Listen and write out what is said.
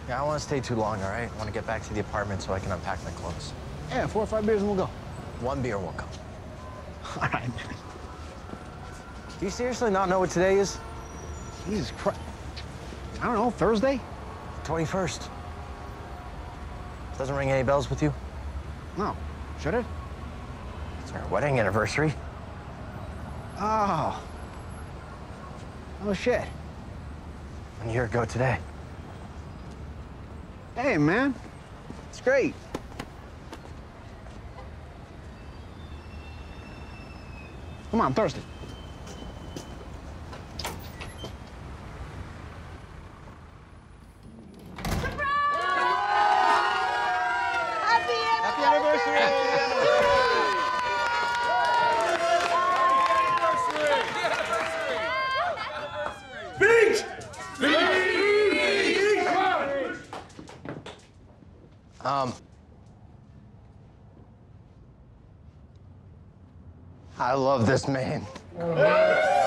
Yeah, I don't want to stay too long, all right? I want to get back to the apartment so I can unpack my clothes. Yeah, 4 or 5 beers and we'll go. 1 beer will come. All right. Do you seriously not know what today is? Jesus Christ. I don't know, Thursday? 21st. Doesn't ring any bells with you? No. Should it? It's our wedding anniversary. Oh. Oh, shit. 1 year ago today. Hey, man. It's great. Come on, I'm thirsty. Happy anniversary! Beach! I love this man.